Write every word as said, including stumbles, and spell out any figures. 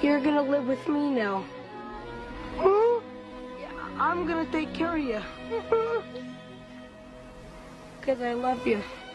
You're gonna live with me now. Yeah, I'm gonna take care of you. Because I love you.